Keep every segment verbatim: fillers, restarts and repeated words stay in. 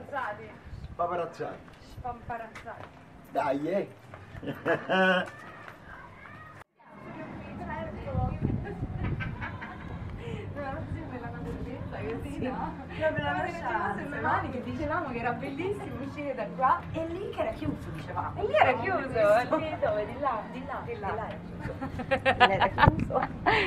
Spaparazzati. Spaparazzati. Spamparazzati. Dai, eh. L'avevamo sulle mani che dicevamo che era bellissimo uscire da qua E lì che era chiuso, dicevamo. e lì era chiuso. Lì dove? Di là, di là, Di là, di là. Lì era chiuso.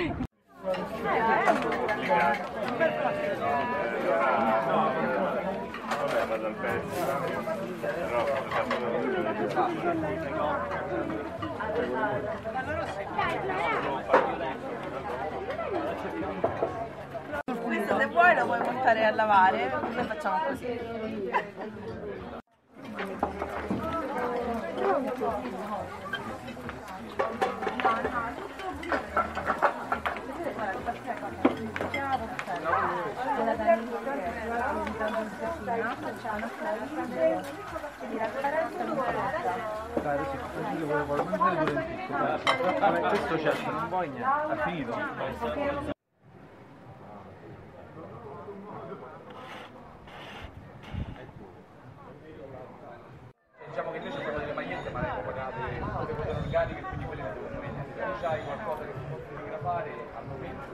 Vabbè, vado al festival, però Questo se vuoi lo puoi portare a lavare, noi facciamo così. Questo c'è, non vuoi niente, ha finito. Diciamo che noi abbiamo delle magliette ma le abbiamo pagate tutte quelle organiche e quindi quelle devono mettere. Se tu hai qualcosa che si può fotografare al momento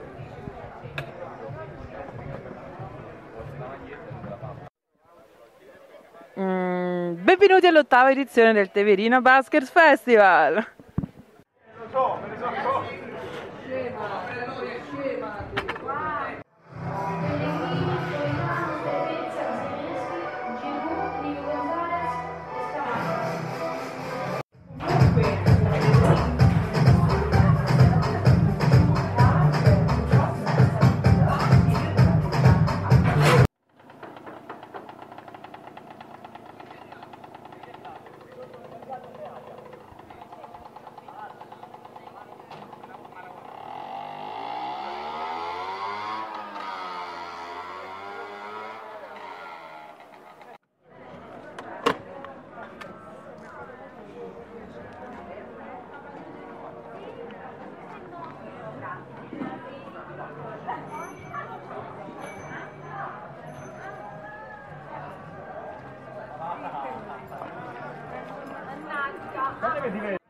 la maglietta non te la fa. Mm, benvenuti all'ottava edizione del Teverino Baskers Festival. Lo so, me ne so cosa. Guarda che ti vedi.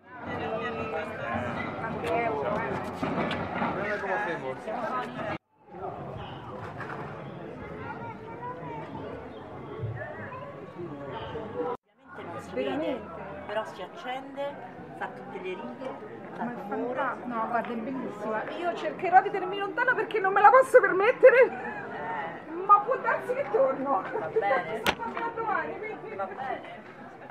Guarda come sei. Non si vede, però si accende, fa tutte le righe, fa Ma è rumore. fantastico. No, guarda, è bellissima. Io cercherò di tenermi lontana perché non me la posso permettere. Ma può darsi che torno. Va bene. Sto facendo domani, quindi. Va bene.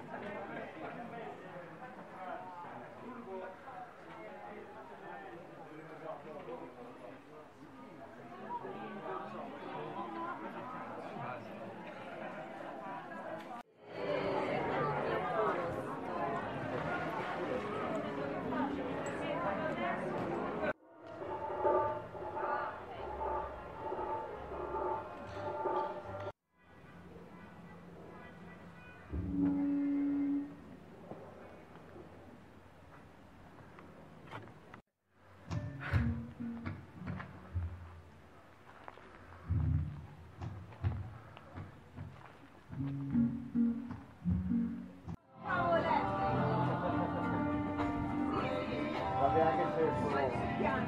Vabbè anche se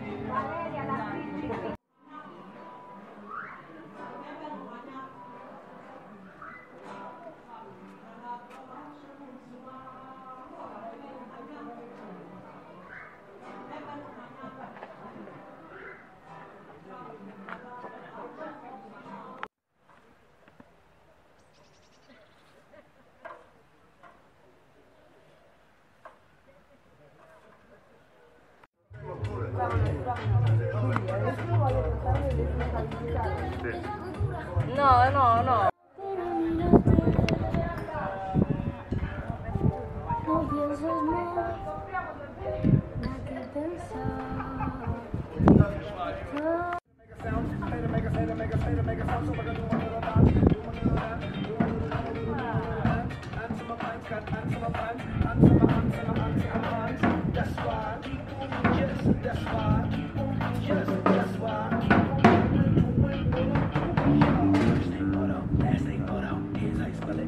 No, no, no. No piensas más, ¿a qué pensar? Last thing photo is I spell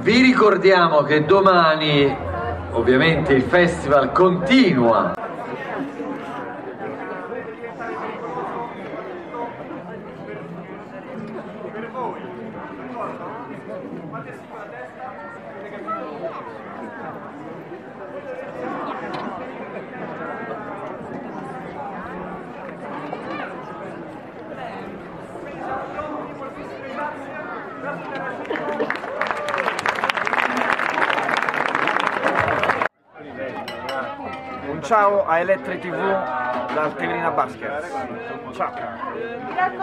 Vi ricordiamo che domani ovviamente il festival continua. Un ciao a Elettre tivù dal Teverina Baskets. Ciao.